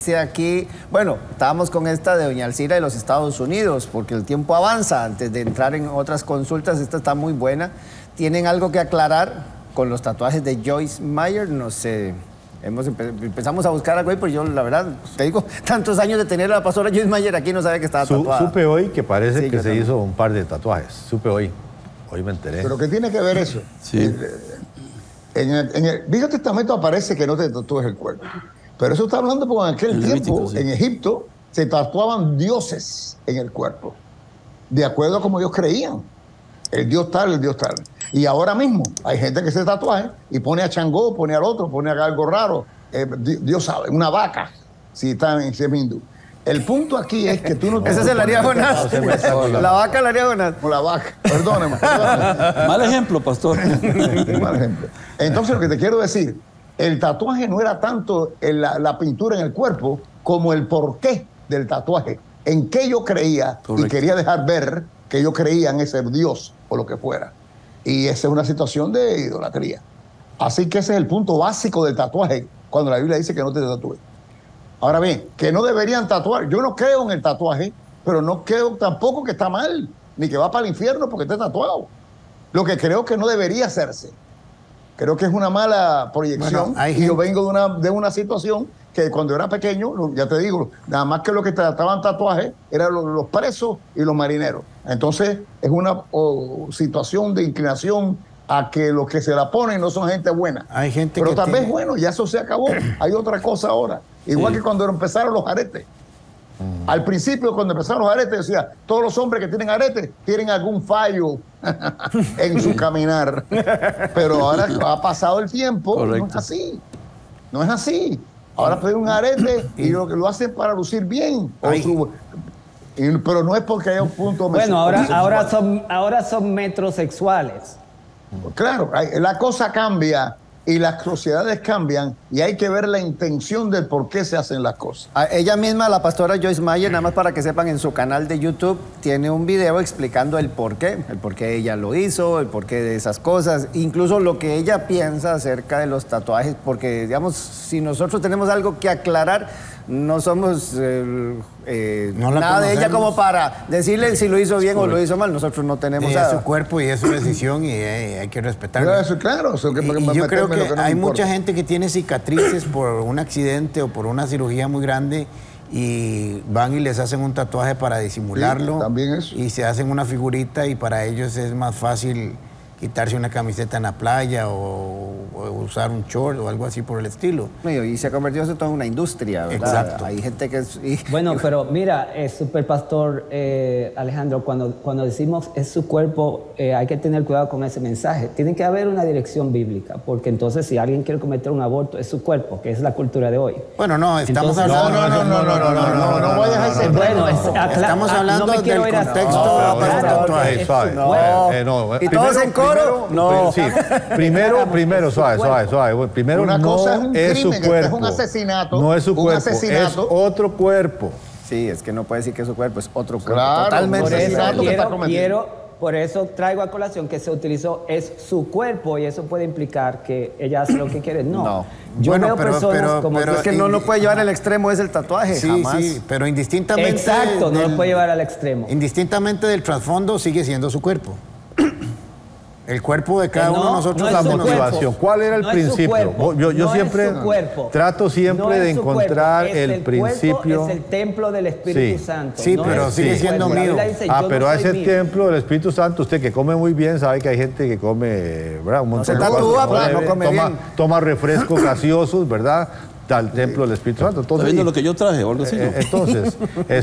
Aquí, bueno, estábamos con esta de doña Alcira de los Estados Unidos, porque el tiempo avanza. Antes de entrar en otras consultas, esta está muy buena. ¿Tienen algo que aclarar con los tatuajes de Joyce Meyer? No sé, empezamos a buscar algo ahí, pero yo, la verdad, te digo, tantos años de tener a la pastora Joyce Meyer aquí, no sabía que estaba tatuada. Supe hoy que parece Sí, que yo se también. hizo un par de tatuajes. Supe hoy me enteré. ¿Pero qué tiene que ver eso? Sí. En el Viejo Testamento aparece que no te tatúes el cuerpo. Pero eso está hablando porque en aquel En tiempo, Levítico, sí. en Egipto, se tatuaban dioses en el cuerpo, de acuerdo a como ellos creían. El dios tal, el dios tal. Y ahora mismo hay gente que se tatúa y pone a Changó, pone al otro, pone a algo raro. Dios sabe, una vaca, si está en hindú. El punto aquí es que tú no... Ese se la haría Jonás. La vaca la haría Jonás. O la vaca, perdóneme. Mal ejemplo, pastor. Mal ejemplo. Entonces, lo que te quiero decir, el tatuaje no era tanto la pintura en el cuerpo como el porqué del tatuaje. En qué yo creía. Correcto. Y quería dejar ver que yo creía en ese Dios o lo que fuera. Y esa es una situación de idolatría. Así que ese es el punto básico del tatuaje, cuando la Biblia dice que no te tatúes. Ahora bien, que no deberían tatuar. Yo no creo en el tatuaje, pero no creo tampoco que está mal, ni que va para el infierno porque esté tatuado. Lo que creo que no debería hacerse. Creo que es una mala proyección. Bueno, hay y yo gente- vengo de una situación que cuando era pequeño, ya te digo, nada más que lo que trataban tatuajes eran los presos y los marineros. Entonces, es una situación de inclinación a que los que se la ponen no son gente buena. Hay gente Pero que tal vez, tiene- bueno, ya eso se acabó. Hay otra cosa ahora. Igual que cuando empezaron los aretes. Al principio, cuando empezaron los aretes, decía, todos los hombres que tienen aretes tienen algún fallo en su caminar. Pero ahora ha pasado el tiempo, no es Correcto. así. No es así. Ahora piden un arete y lo hacen para lucir bien. Pero no es porque haya un punto... Bueno, ahora son metrosexuales. Claro, la cosa cambia y las sociedades cambian y hay que ver la intención del por qué se hacen las cosas. Ella misma, la pastora Joyce Meyer, nada más para que sepan, en su canal de YouTube tiene un video explicando el por qué ella lo hizo, el porqué de esas cosas, incluso lo que ella piensa acerca de los tatuajes, porque, digamos, si nosotros tenemos algo que aclarar, no somos No la nada de ella conocemos. como para decirle si lo hizo bien o lo hizo mal. Nosotros no tenemos Es nada. su cuerpo y es su decisión y hay que respetarlo. Eso, claro, eso que Y yo meterme creo en lo que no me hay importa. mucha gente que tiene cicatrices por un accidente o por una cirugía muy grande y van y les hacen un tatuaje para disimularlo. Sí, también eso. Y se hacen una figurita y para ellos es más fácil quitarse una camiseta en la playa o usar un short o algo así por el estilo. Y se ha convertido eso en toda una industria, ¿verdad? Exacto. Hay gente que es... Bueno, pero mira, Superpastor Alejandro, cuando decimos es su cuerpo, hay que tener cuidado con ese mensaje. Tiene que haber una dirección bíblica, porque entonces si alguien quiere cometer un aborto, es su cuerpo, que es la cultura de hoy. Bueno, no, estamos Entonces- hablando... No vayas a ese Bueno, Estamos hablando no me quiero del ir a- contexto No, para claro, tatuajes. ok. Suave, No. ¿Y todos en coro? No. Sí, primero, suave. Bueno, primero, Una no cosa es un es su crimen, este cuerpo. es un asesinato, No es su un cuerpo, asesinato. es otro cuerpo. Sí, es que no puede decir que su cuerpo es otro cuerpo. Claro, Totalmente. Por eso, asesinato que está cometiendo. por eso traigo a colación que se utilizó es su cuerpo y eso puede implicar que ella hace lo que quiere. No. No. Yo Bueno, veo personas como Es que no puede llevar al extremo es el tatuaje, Sí, jamás. sí, pero indistintamente... Exacto, no lo puede llevar al extremo. Indistintamente del trasfondo, sigue siendo su cuerpo. El cuerpo de cada No, uno de nosotros no es la su motivación. cuerpo. ¿Cuál era el No es su principio? cuerpo. Yo No es siempre su cuerpo. trato siempre No es de su encontrar cuerpo, es el principio. Cuerpo, es el templo del Espíritu Sí. Santo. Sí, no pero es sigue su siendo cuerpo. La mío. Biblia dice, yo Pero no a soy ese mío. templo del Espíritu Santo, usted que come muy bien, sabe que hay gente que come, ¿verdad? Un montón se de tatúa, cosas, pero no come bien. toma refrescos gaseosos, ¿verdad? Al templo del Espíritu Santo. ¿Está Entonces, viendo lo que yo traje o algo así? no? entonces,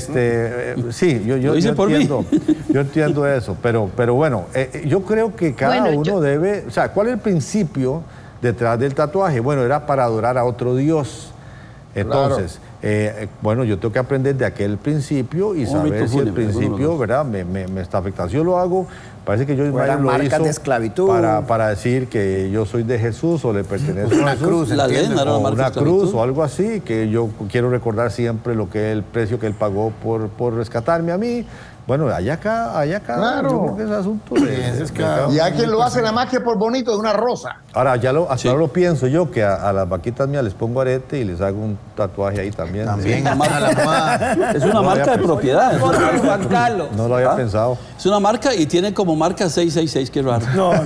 sí, yo Lo hice por mí. yo entiendo eso, pero bueno, yo creo que cada Bueno, uno debe, o sea, ¿cuál es el principio detrás del tatuaje? Bueno, era para adorar a otro Dios. Entonces, bueno, yo tengo que aprender de aquel principio y Un saber rito si el fúnebre, principio, alguno de ¿verdad? Me está afectando. Si yo lo hago Parece que Joyce Meyer lo marcas hizo de esclavitud. para decir que yo soy de Jesús o le pertenezco a Una Jesús. cruz, La ¿entiendes? ley, O marca una de esclavitud. cruz o algo así, que yo quiero recordar siempre lo que el precio que él pagó por rescatarme a mí. Bueno, allá acá, Claro. yo creo que es asunto de... Ese es cada- Y hay quien lo hace nada más que por bonito de una rosa. Ahora, hasta Sí. ahora lo pienso yo, que a las vaquitas mías les pongo arete y les hago un tatuaje ahí también. También a la moda. Es una marca de propiedad. Foto de Juan Carlos. No lo había pensado. Es una marca y tiene como marca 666, qué raro.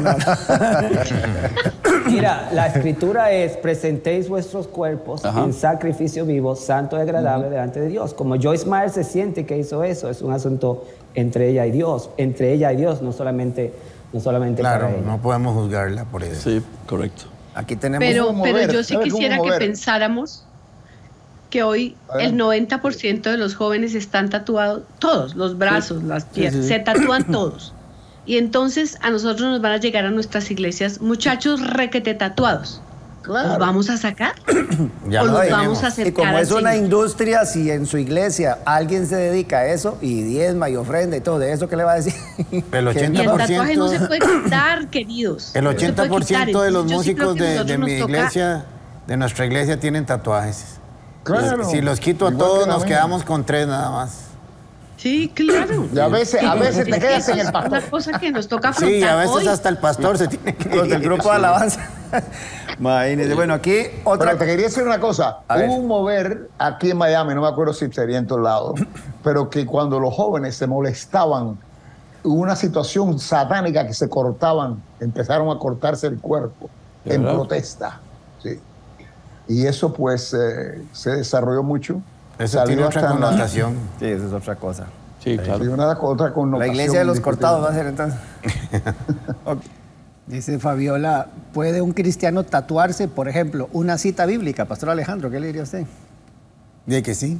Mira, la escritura es: presentéis vuestros cuerpos Ajá. en sacrificio vivo, santo y agradable delante de Dios. Como Joyce Meyer se siente que hizo eso, es un asunto entre ella y Dios, no solamente Claro, para ella. no podemos juzgarla por eso. Sí, correcto. Aquí tenemos Pero mover, yo sí ¿sabe cómo quisiera que mover? pensáramos que hoy A ver. el 90% de los jóvenes están tatuados, todos, los brazos, las piernas, sí. se tatúan todos. Y entonces a nosotros nos van a llegar a nuestras iglesias muchachos requete tatuados. Claro. ¿Los vamos a sacar? Ya ¿O lo los tenemos. vamos a Y acercar como al es una Señor? industria, si en su iglesia alguien se dedica a eso y diezma y ofrenda y todo, ¿de eso qué le va a decir? El Y el tatuaje no se 80%, puede quitar, queridos. el No se puede 80% quitar. de los Entonces, yo sí creo músicos que de nosotros mi nos toca- iglesia, de nuestra iglesia, tienen tatuajes. Claro. Si los quito a Igual todos, que la nos mía. quedamos con 3 nada más. Sí, claro. Y a veces te Es que quedas en eso el es pastor. una cosa que nos toca afrontar Sí, a veces hoy. hasta el pastor se tiene que Los del ir. grupo de alabanza. Imagínense. Bueno, aquí otra Pero te quería decir una cosa. A ver. Hubo un mover aquí en Miami, no me acuerdo si sería en todos lados, pero que cuando los jóvenes se molestaban, hubo una situación satánica que se cortaban, empezaron a cortarse el cuerpo ¿De en verdad? protesta. Sí. Y eso pues se desarrolló mucho. Eso Salió tiene otra hasta en la- connotación. Sí, esa es otra cosa. Sí, claro. Sí, otra connotación. La iglesia de los indiscutible. cortados va a ser entonces. Ok. Dice Fabiola, ¿puede un cristiano tatuarse, por ejemplo, una cita bíblica? Pastor Alejandro, ¿qué le diría a usted? De que sí.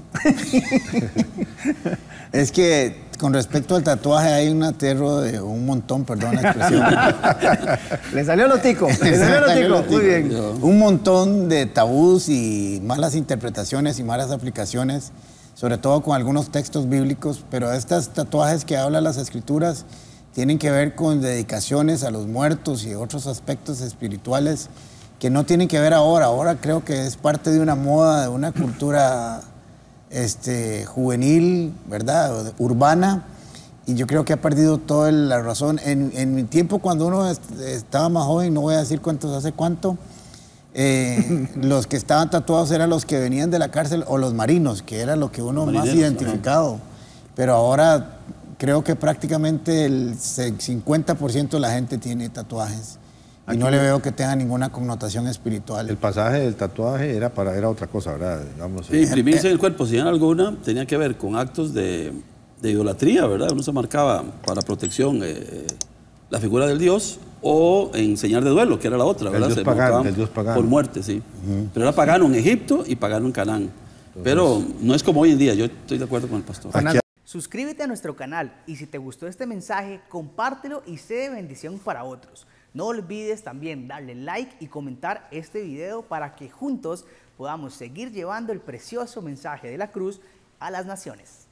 Es que con respecto al tatuaje hay un aterro de un montón, perdón la expresión. Le salió lo tico. Le salió lo tico. Muy bien. Un montón de tabús y malas interpretaciones y malas aplicaciones, sobre todo con algunos textos bíblicos, pero estos tatuajes que hablan las escrituras tienen que ver con dedicaciones a los muertos y otros aspectos espirituales que no tienen que ver ahora. Ahora creo que es parte de una moda, de una cultura juvenil, ¿verdad? Urbana, y yo creo que ha perdido toda la razón. En mi tiempo, cuando uno estaba más joven, no voy a decir cuántos hace cuánto, los que estaban tatuados eran los que venían de la cárcel o los marinos, que era lo que uno más Marineros, identificado. Pero ahora creo que prácticamente el 50% de la gente tiene tatuajes. Y no le veo que tenga ninguna connotación espiritual. El pasaje del tatuaje era otra cosa, ¿verdad? Digamos, Sí, imprimirse en el cuerpo, si en alguna, tenía que ver con actos de idolatría, ¿verdad? Uno se marcaba para protección la figura del dios o enseñar de duelo, que era la otra, ¿verdad? dios Se pagano, marcaban el dios pagano. por muerte, sí. Pero era pagano en Egipto y pagano en Canaán. Pero no es como hoy en día, yo estoy de acuerdo con el pastor. Suscríbete a nuestro canal y si te gustó este mensaje, compártelo y sé de bendición para otros. No olvides también darle like y comentar este video para que juntos podamos seguir llevando el precioso mensaje de la cruz a las naciones.